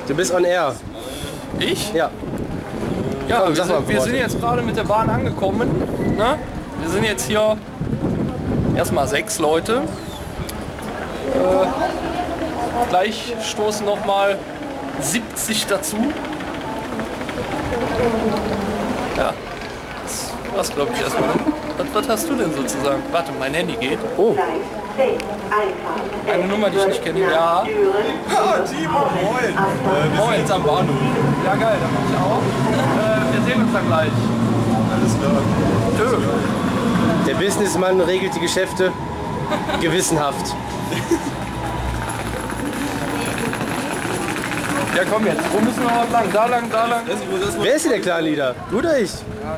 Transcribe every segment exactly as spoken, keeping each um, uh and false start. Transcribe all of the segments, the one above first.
Du bist on air. Ich? Ja. Ja, Komm, wir, sag mal sind, wir Worte. sind jetzt gerade mit der Bahn angekommen. Ne? Wir sind jetzt hier erstmal sechs Leute. Äh, gleich stoßen noch mal siebzig dazu. Ja, das war's glaube ich erstmal. Was, was hast du denn sozusagen? Warte, mein Handy geht. Oh. Eine Nummer, die ich nicht kenne. Ja. Ah, Timo, moin. Äh, wir Moin. sind jetzt am Bahnhof. Ja, geil, da bin ich auch. Äh, wir sehen uns dann gleich. Alles klar. Tschö. Der Businessmann regelt die Geschäfte gewissenhaft. Ja, komm jetzt. Wo müssen wir noch lang? Da lang, da lang. Wer ist hier der Clan-Leader? Du oder ich?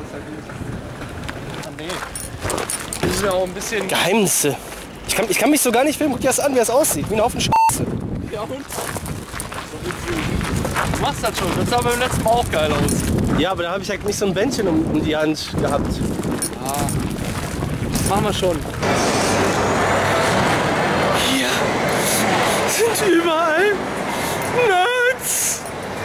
Wir sind ja auch ein bisschen... Geheimnisse. Ich kann, ich kann mich so gar nicht filmen. Guck dir das an, wie das aussieht. Wie ein Haufen Scheiße. Ja, und? Du machst das schon. Das sah beim letzten Mal auch geil aus. Ja, aber da habe ich halt nicht so ein Bändchen um, um die Hand gehabt. Das machen wir schon. Hier sind überall Nerds.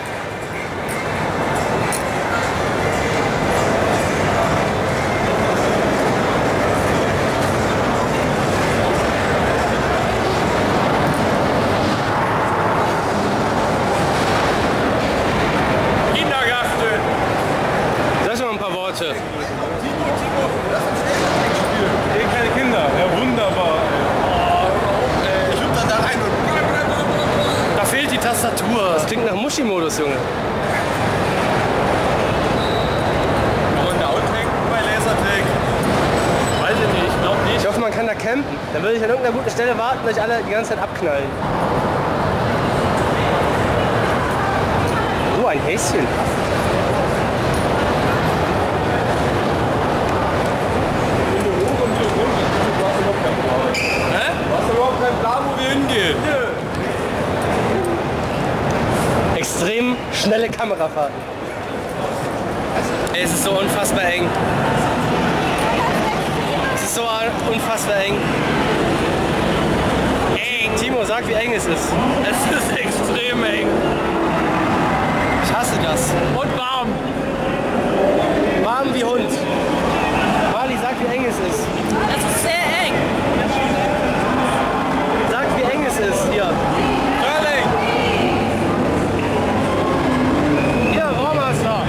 Kindergarten. Sag schon mal ein paar Worte. Ey, keine Kinder. Ja, wunderbar. Ich hüpfe dann da rein und... Da fehlt die Tastatur. Das klingt nach Muschi-Modus, Junge. Und der Outtake bei Lasertag. Weiß ich nicht, ich glaube nicht. Ich hoffe, man kann da campen. Dann würde ich an irgendeiner guten Stelle warten, dass ich alle die ganze Zeit abknallen. So ein Häschen. Hä? Du hast überhaupt keinen Plan, wo wir hingehen. Extrem schnelle Kamerafahrten. Es ist so unfassbar eng. Es ist so unfassbar eng. Eng. Timo, sag, wie eng es ist. Es ist extrem eng. Ich hasse das. Und warm. Warm wie Hund. Mali, sag, wie eng es ist. Es ist sehr eng. Sag, wie eng es ist. Hier. Curling. Hier, Rohrmaster.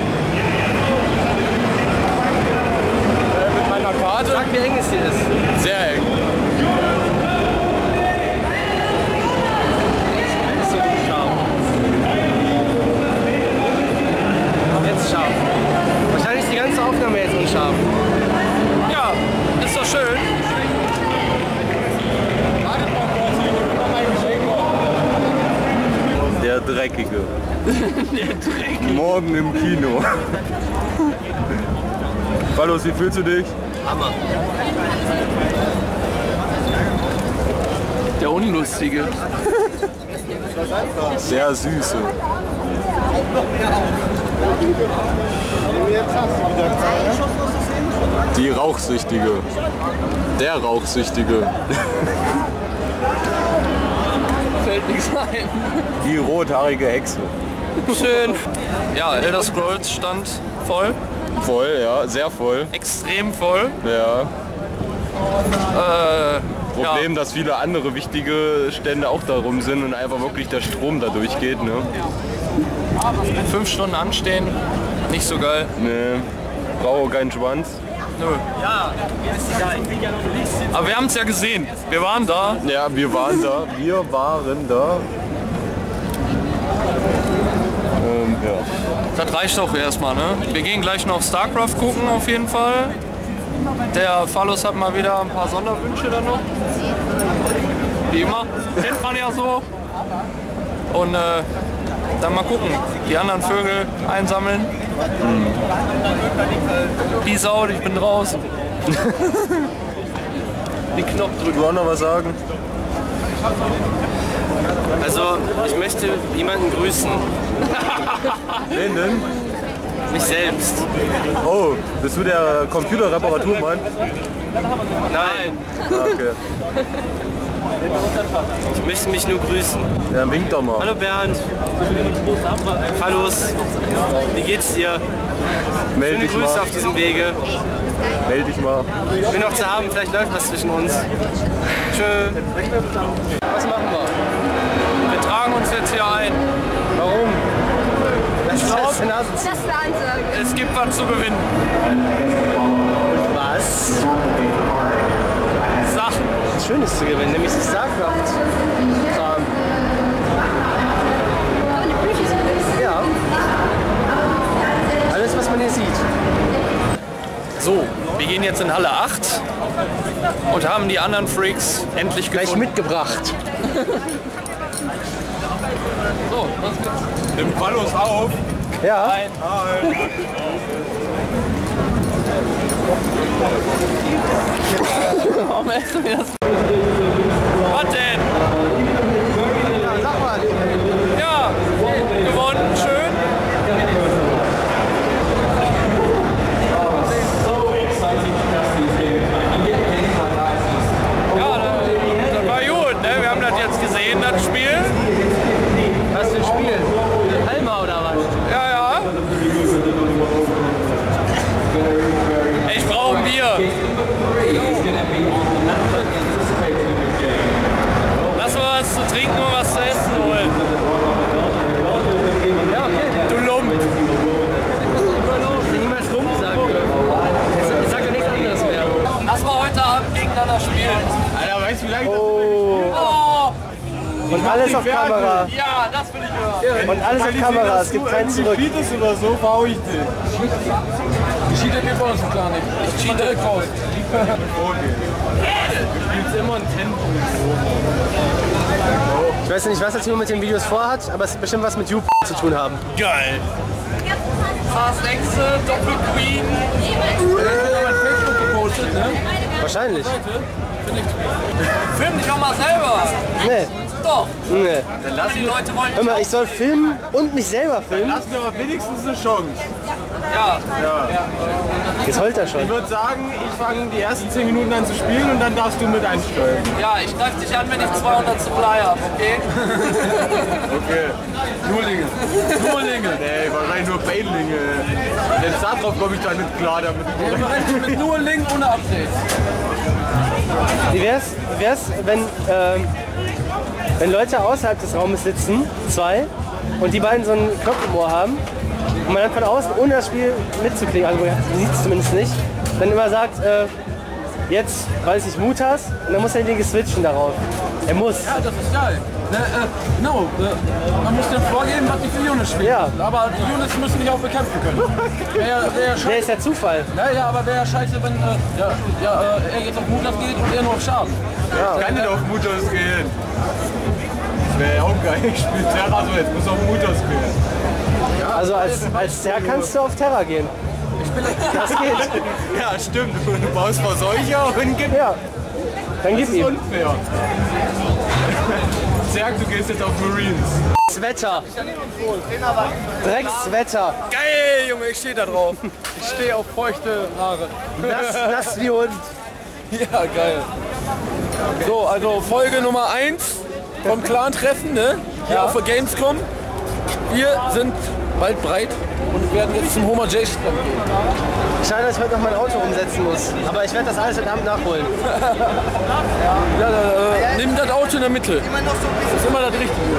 Äh, mit meiner Karte. Sag, wie eng es hier ist. Sehr eng. Ist so scharf. Jetzt scharf. Wahrscheinlich ist die ganze Aufnahme jetzt unscharf. Ja, ist doch schön. Der Dreckige. Der Dreckige. Morgen im Kino. Carlos, wie fühlst du dich? Hammer. Der Unlustige. Sehr süße. Die Rauchsüchtige. Der Rauchsüchtige. Fällt nichts ein. Die rothaarige Hexe. Schön. Ja, Elder Scrolls stand voll. Voll, ja, sehr voll. Extrem voll. Ja. Äh, Problem, dass viele andere wichtige Stände auch darum sind und einfach wirklich der Strom da durchgeht, ne? fünf Stunden anstehen, nicht so geil. Ne, brauche keinen Schwanz. Nö. Aber wir haben es ja gesehen. Wir waren da. Ja, wir waren da. Wir waren da. Und ja. Das reicht auch erstmal, ne? Wir gehen gleich noch StarCraft gucken auf jeden Fall. Der Phallus hat mal wieder ein paar Sonderwünsche dann noch. Wie immer. Kennt man ja so. Und äh, dann mal gucken. Die anderen Vögel einsammeln. Mhm. Peace out, ich bin draußen. Den Knopf drücken. Du auch noch was sagen? Also, ich möchte jemanden grüßen. Wen denn? Mich selbst. Oh, bist du der Computerreparaturmann? Nein. Ah, okay. Ich möchte mich nur grüßen. Ja, wink doch mal. Hallo Bernd. Hallos. Wie geht's dir? Meld Schöne dich Grüße mal. auf diesem Wege. Meld dich mal. Ich bin noch zu haben, vielleicht läuft was zwischen uns. Tschö. Was machen wir? Wir tragen uns jetzt hier ein. Warum? Das ist glaub- das Nase. Das ist eine Ansage. Es gibt was zu gewinnen. Was? Sachen. Schönes zu gewinnen, nämlich das StarCraft-Kram. Meine Bücher sind das. Ja. Alles, was man hier sieht. So, wir gehen jetzt in Halle acht und haben die anderen Freaks endlich Gleich gefunden. mitgebracht. So, was gibt's? Nimm Ballos auf. Ja. Nein. Warum essen wir das? Was denn? Ja, sag mal. Ja, gewonnen, schön. Ja, das, das war gut, ne? Wir haben das jetzt gesehen, das Spiel. Was für ein Spiel? Halma oder was? Ja, ja. Ich brauche ein Bier. Lass mal was zu trinken und was zu essen holen. Ja, okay. Du Lump. Ich niemals rum sagen. Ich sag ja nichts anderes mehr. Lass mal heute Abend gegeneinander spielen. Alter, weißt du, wie lange Oh. Oh, Und alles auf fertig. Kamera. ja, das will ich hören. Und alles auf Kamera. Es gibt kein Zurück. Cheatest oder so, verhau ich dich. Ich cheate mir bei uns gar nicht. Ich cheate direkt raus. Ich weiß nicht, was das Timo mit den Videos vorhat, aber es wird bestimmt was mit YouTube zu tun haben. Geil. Fast Exe, Doppel Queen. Gepostet, ne? Wahrscheinlich. Film dich doch mal selber. Nee, Doch. nee. Die Leute wollen. Hör mal, ich soll filmen und mich selber filmen? Lass mir aber wenigstens eine Chance. Ja. Jetzt heult er schon. Ich würde sagen, ich fange die ersten zehn Minuten an zu spielen und dann darfst du mit einsteigen. Ja, ich greife dich an, wenn ich zweihundert Supply habe, okay? Okay. Nur Linge. Nur Linge. Nee, wahrscheinlich nur Baitlinge. Selbst darauf komme ich dann nicht klar damit. Mit nur Link ohne Updates. Wie wär's, wie wär's wenn, ähm, wenn Leute außerhalb des Raumes sitzen, zwei, und die beiden so einen Knopf im Ohr haben und man dann von außen, ohne das Spiel mitzukriegen, also man sieht es zumindest nicht, dann immer sagt, äh, jetzt, weiß ich, Mutas, und dann muss derjenige switchen darauf. Er muss. Ja, das ist geil. Ne, äh, genau, äh, man muss dann vorgeben, was die für Units spielen. Ja. Aber die Units müssen nicht auch bekämpfen können. Wäre wär Der scheiße. ist ja Zufall. Ja, ja, aber wäre scheiße, wenn äh, ja, ja, äh, er jetzt auf Mutas geht und er nur auf Schaden. Ich kann nicht auf Mutters gehen. Das wäre ja auch geil. Ich spiele Terra so, jetzt muss auf Mutters gehen. Also als, als Terra kannst du auf Terra gehen. Das geht. Ja, stimmt. Du baust vor solcher und gib. Ja. Dann gib Das ist ihm. unfair. Zerg, du gehst jetzt auf Marines. Das Wetter. Dreckswetter. Geil, Junge, ich stehe da drauf. Ich stehe auf feuchte Haare. Nass, nass wie Hund. Ja, geil. So, also Folge Nummer eins vom Clan-Treffen, ne? Hier Ja. auf der Gamescom. Wir sind bald breit und werden jetzt zum Homer J Strand gehen. Schade, dass ich heute noch mein Auto umsetzen muss. Aber ich werde das alles heute Abend nachholen. Ja, äh, nimm das Auto in der Mitte. Das ist immer das Richtige.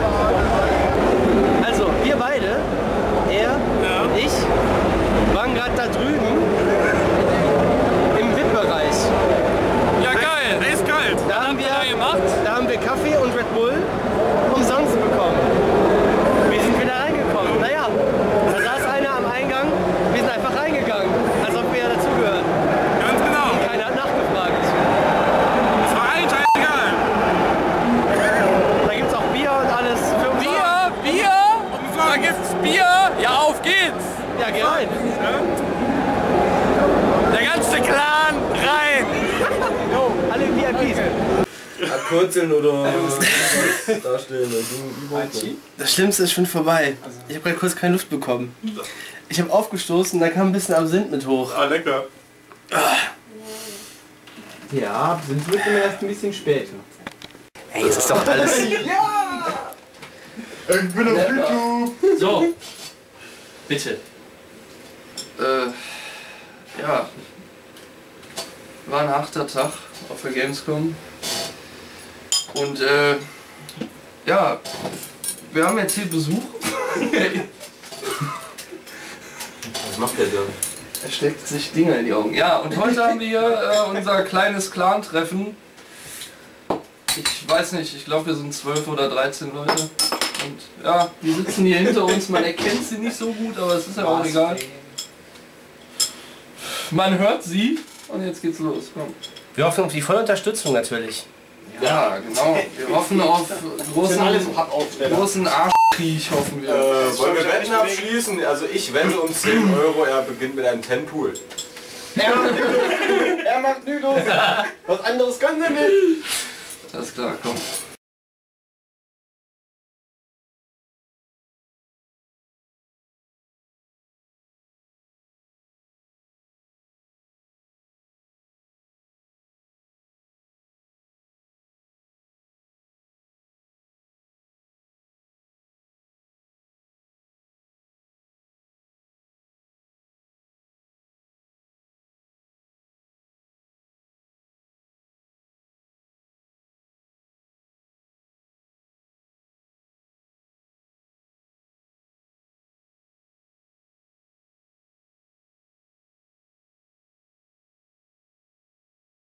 Also, wir beide, er, ich, waren gerade da drüben im V I P-Bereich. Ja, geil, der ist geil. Da haben, wir, da gemacht? da haben wir Kaffee und Red Bull umsonst bekommen. Wie sind wir da reingekommen? Naja, da saß einer am Eingang, wir sind einfach reingegangen, als ob wir dazugehören. Ganz genau. Keiner hat nachgefragt. Das war allen scheißegal. Da gibt's auch Bier und alles. Für uns. Bier, Bier, da gibt's Bier. Ja, auf geht's. Ja, geh rein. Der ganze Clan rein. Alle V I Ps. Abkürzeln oder darstellen gegenüber. Das Schlimmste ist schon vorbei. Ich habe gerade kurz keine Luft bekommen. Ich habe aufgestoßen, da kam ein bisschen Absinth mit hoch. Ah, lecker. Ja, sind wird immer erst ein bisschen später. ist doch alles. Ich bin auf YouTube! So. Bitte. Äh, ja. War ein harter Tag auf der Gamescom. Und äh, ja, wir haben jetzt hier Besuch. Was macht der da? Er steckt sich Dinge in die Augen. Ja, und heute haben wir hier äh, unser kleines Clan-Treffen. Ich weiß nicht, ich glaube wir sind zwölf oder dreizehn Leute. Und ja, die sitzen hier hinter uns, man erkennt sie nicht so gut, aber es ist ja auch egal. Man hört sie und jetzt geht's los. Komm. Wir hoffen auf die volle Unterstützung natürlich. Ja, genau. Wir hoffen auf großen, großen Arschkrieg, hoffen wir. Äh, wollen wir Wetten abschließen? Also ich wette um zehn Euro, er beginnt mit einem Ten-Pool. Er macht Nüdos. Was anderes können sie nicht. Alles klar, komm.